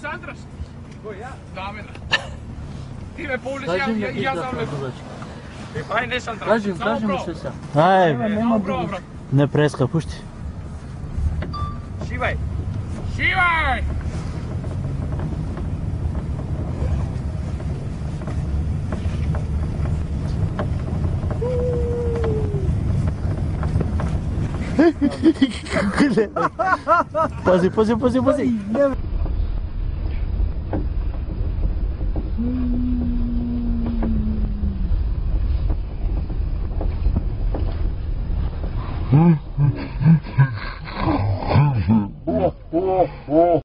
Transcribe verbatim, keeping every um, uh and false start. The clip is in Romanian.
Andras? Ko ja? Damira. Ti me povliš, ja, ja, ja za me. Aj, ne Sandra. Kažem, kažem mu sve sam. Ajde, nema drugo. Ne preska, pušti. Šivaj. Šivaj! Pazi, pazi, pazi, pazi.